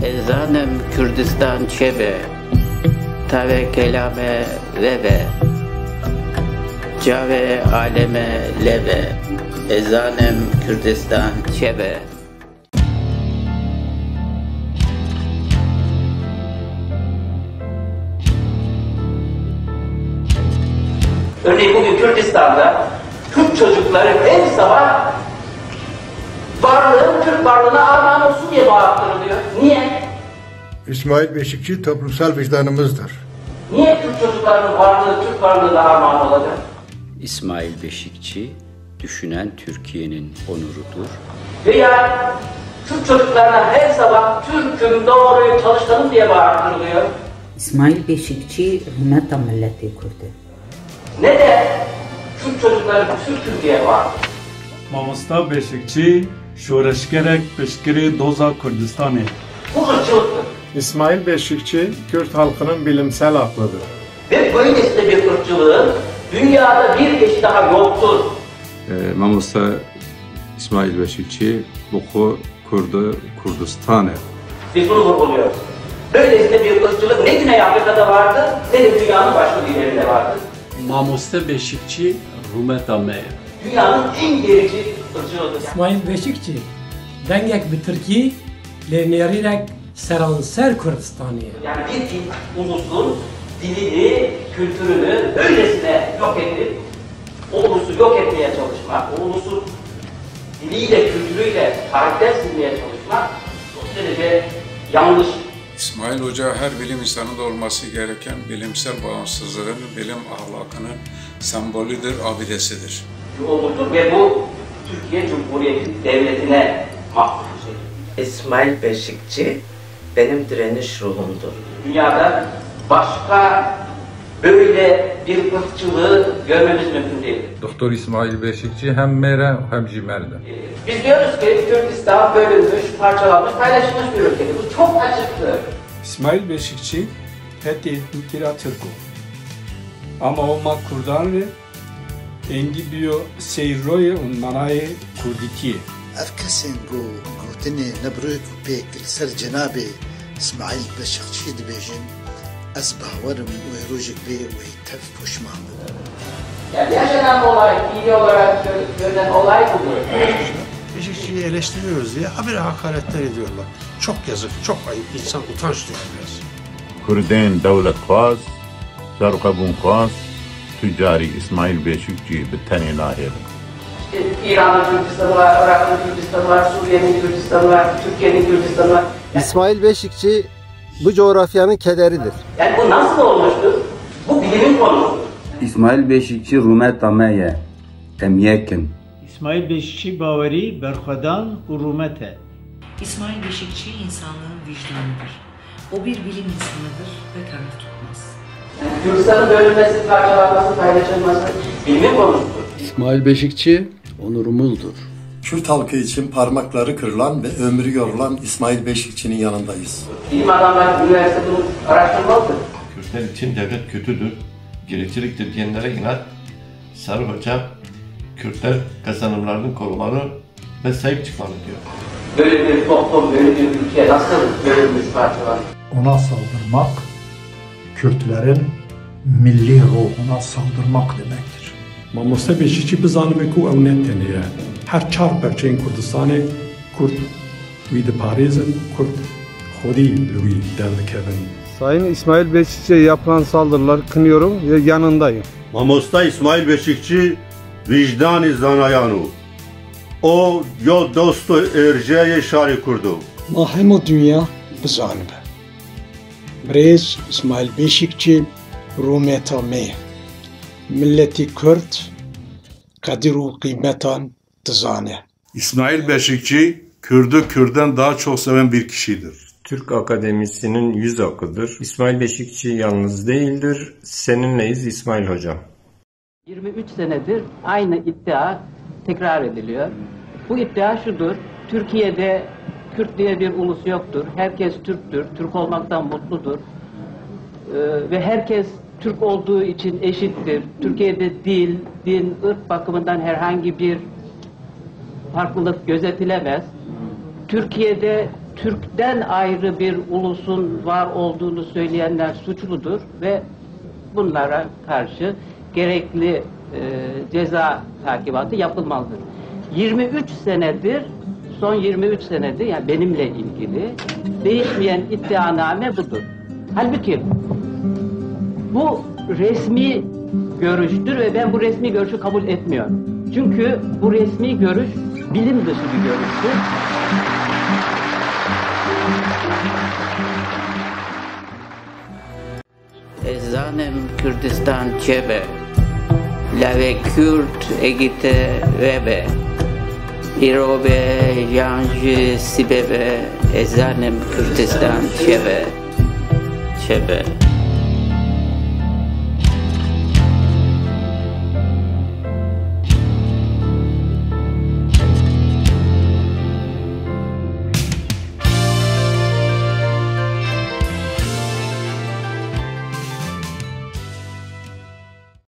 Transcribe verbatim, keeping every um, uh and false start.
Ezanem Kürdistan çebe, tave kelame veve, cave aleme leve, ezanem Kürdistan çebe. Örneğin bugün Kürdistan'da Türk çocukları her sabah varlığın Türk varlığına armağan olsun diye bağırtırılıyor. Niye? İsmail Beşikçi toplumsal vicdanımızdır. Niye Türk çocuklarının varlığı Türk varlığına armağan olacak? İsmail Beşikçi, düşünen Türkiye'nin onurudur. Veya Türk çocuklarına her sabah Türk'üm doğruyu çalışalım diye bağırtırılıyor. İsmail Beşikçi, hürmeta milleti Kürt'ü. Ne de Türk çocukları Türk'üm diye bağırtırılıyor. Mamosta Beşikçi, şoreşkerek peşkiri doza Kürdistan'ı. Bu ırkçılıktır. İsmail Beşikçi, Kürt halkının bilimsel aklıdır. Ve böylesine bir ırkçılığın dünyada bir eşi daha yoktur. E, Mamosta İsmail Beşikçi, bu Kurdu Kurdistan'ı. Biz bunu vurguluyoruz. Böylesine bir ırkçılık ne Güney Afrika'da vardı, ne de dünyanın başka bir yerinde vardı. Mamosta Beşikçi, Rumeta Meyer. Dünyanın en gerici ırkçılığıdır. İsmail Beşikçi, dengek bir Türkiye, lenererek seranser Kürdistan'ı. Yani bir dil, ulusun dilini, kültürünü öylesine yok edip, o ulusu yok etmeye çalışmak, o ulusun diliyle, kültürüyle karakter silmeye çalışmak çok derece yanlış. İsmail Hoca her bilim insanında olması gereken bilimsel bağımsızlığın, bilim ahlakının sembolüdür, abidesidir. Olmuştur ve bu Türkiye Cumhuriyeti Devleti'ne mahsus bir şey. İsmail Beşikçi benim direniş ruhumdur. Dünyada başka böyle bir ırkçılığı görmemiz mümkün değil. Doktor İsmail Beşikçi hem mere hem cimerdi. Biz diyoruz ki Kürdistan bölünmüş, parçalanmış, paylaşılmış bir ülkedir. Bu çok açıktır. İsmail Beşikçi, heti etnikira Türk'ü. Ama olmak Kurdanlı, engi biyo seyroye un manayı Kurditiye. Erkesin bu Kurdini nebruyk u pek ser Cenab-ı İsmail Beşikçi dibejin az bahvarım ve rojik ve ve tef puşmanı. Yani yaşanan olay, iyi olarak görünen olay budur. Beşikçi'yi eleştiriyoruz diye habire hakaretler ediyorlar. Çok yazık, çok ayıp, insan utanç duyuyor biraz. Kürden devlet khas, sarkabun khas, tücari İsmail Beşikçi bir tane lahir. İran'ın Kürdistan'ı var, Irak'ın Kürdistan'ı var, Suriye'nin Kürdistan'ı var, Türkiye'nin Kürdistan'ı var. İsmail Beşikçi bu coğrafyanın kederidir. Yani bu nasıl olmuştur? Bu bilimin konusudur. İsmail Beşikçi Rumeta Meyer, Emyekin. İsmail Beşikçi Bavari, Berkadan, Rumete. İsmail Beşikçi insanlığın vicdanıdır. O bir bilim insanıdır ve kanı tutmaz. Kürdistan'ın bölünmesi, parçalanması, paylaşılması bilimin konusudur. İsmail Beşikçi onurumuzdur. Kürt halkı için parmakları kırılan ve ömrü yorulan İsmail Beşikçi'nin yanındayız. Bilim adamları üniversite bunu araştırmalıdır. Kürtler için devlet kötüdür, gericiliktir diyenlere inat, Sarı Hoca, Kürtler kazanımlarının korumalı ve sahip çıkmalı diyor. Böyle bir toplum, böyle bir ülke nasıl bölünmüş, parçalanmış? Ona saldırmak, Kürtlerin milli ruhuna saldırmak demektir. Mamosta Beşikçi bizanime ku ew neteniye. Her çar perçeyên Kurdistanê Kurd wî diparêzin, Kurd xwedî li wî derdikevin. Sayın İsmail Beşikçi'ye yapılan saldırılar kınıyorum ve yanındayım. Mamosta İsmail Beşikçi vicdan-ı zanayanu. O yo dostu erceğe şari kurdu. Mahemu dünya bizanime. Brez İsmail Beşikçi Rumeta me. Milleti Kürt kadir u kıymetan tızane. İsmail Beşikçi Kürdü Kürt'den daha çok seven bir kişidir. Türk Akademisi'nin yüz akıdır. İsmail Beşikçi yalnız değildir. Seninleyiz İsmail Hocam. yirmi üç senedir aynı iddia tekrar ediliyor. Bu iddia şudur: Türkiye'de Kürt diye bir ulus yoktur. Herkes Türktür. Türk olmaktan mutludur. Ee, ve herkes Türk olduğu için eşittir. Türkiye'de dil, din, ırk bakımından herhangi bir farklılık gözetilemez. Türkiye'de Türk'ten ayrı bir ulusun var olduğunu söyleyenler suçludur ve bunlara karşı gerekli e, ceza takibatı yapılmalıdır. yirmi üç senedir, son yirmi üç senedir, yani benimle ilgili değişmeyen iddianame budur. Halbuki bu resmi görüştür ve ben bu resmi görüşü kabul etmiyorum. Çünkü bu resmi görüş bilim dışı bir görüştür. Ezanem Kürdistan çebe, lave Kürt egite vebe, irobe yanjı sibebe, ezanem Kürdistan çebe, çebe.